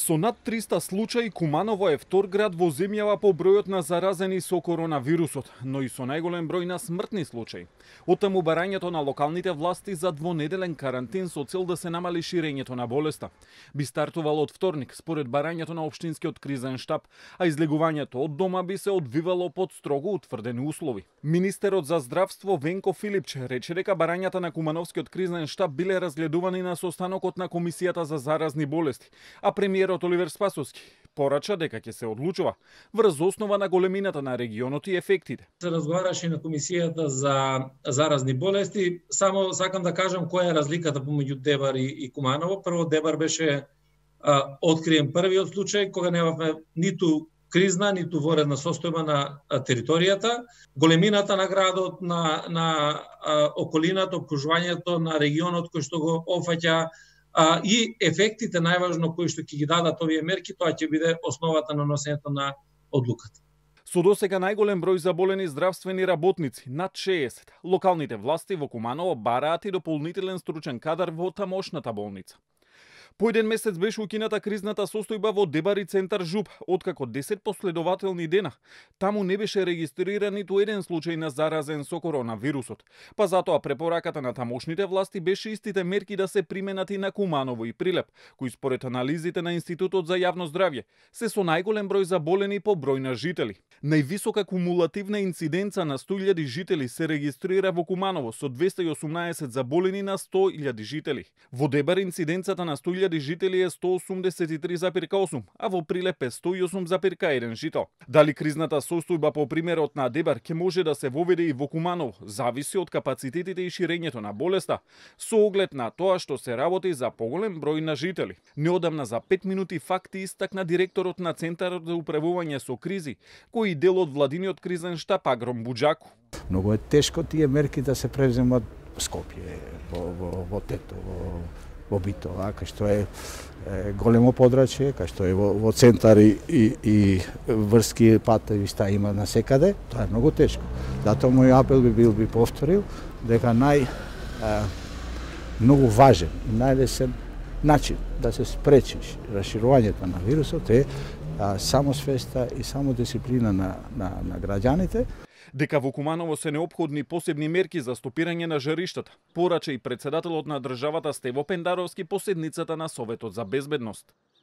Со над 300 случаи, Куманово е втор град во земјава по бројот на заразени со коронавирусот, но и со најголем број на смртни случаи. Оттаму барањето на локалните власти за двонеделен карантин со цел да се намали ширењето на болеста. Би стартувало од вторник, според барањето на општинскиот кризен штаб, а излегувањето од дома би се одвивало под строго утврдени услови. Министерот за здравство Венко Филипче рече дека барањата на Кумановскиот кризен штаб биле разгледувани на состанокот на Комисијата за заразни болести, а премиерот Оливер Спасовски порача дека ќе се одлучува врз основа на големината на регионот и ефектите. Се разговараше на Комисијата за заразни болести. Само сакам да кажам која е разликата помеѓу Дебар и Куманово. Прво, Дебар беше откриен првиот случај кога немавме ниту кризна, ниту воредна состојба на територијата. Големината на градот, на околината, обкружувањето на регионот кој што го опфаќа и ефектите најважно кои што ќе ги дадат овие мерки, тоа ќе биде основата на носењето на одлуката. Со досега најголем број заболени здравствени работници, над 60, локалните власти во Куманово бараат и дополнителен стручен кадар во тамошната болница. По еден месец беше укината кризната состојба во Дебар и центар Жуп, откако 10 последователни дена. Таму не беше регистриран ниту еден случај на заразен со коронавирусот. Па затоа препораката на тамошните власти беше истите мерки да се применат и на Куманово и Прилеп, кои според анализите на Институтот за јавно здравје се со најголем број заболени по број на жители. Највисока кумулативна инциденца на 100.000 жители се регистрира во Куманово со 218 заболени на 100.000 жители. Во Дебар инциденцата на 100.000 жители е 183,8, а во Прилеп е 108,1 жител. Дали кризната состојба по примерот на Дебар ќе може да се воведе и во Куманово, зависи од капацитетите и ширењето на болеста, со оглед на тоа што се работи за поголем број на жители. Неодамна за 5 минути факти истакна директорот на Центарот за управување со кризи, кој дел од владиниот кризен штаб Агром Буџаку. Многу е тешко тие мерки да се превземат во Скопје, во Тето, во Битола, кај што е големо подрачје, кај што е во центар и врски патеви ста има насекаде, тоа е многу тешко. Затоа мој апел би повторил дека многу важен и најлесен начин да се спречиш расширувањето на вирусот е самосвеста и самодисциплина на граѓаните. Дека во Куманово се неопходни посебни мерки за стопирање на жариштата, порача и председателот на државата Стево Пендаровски по седницата на Советот за безбедност.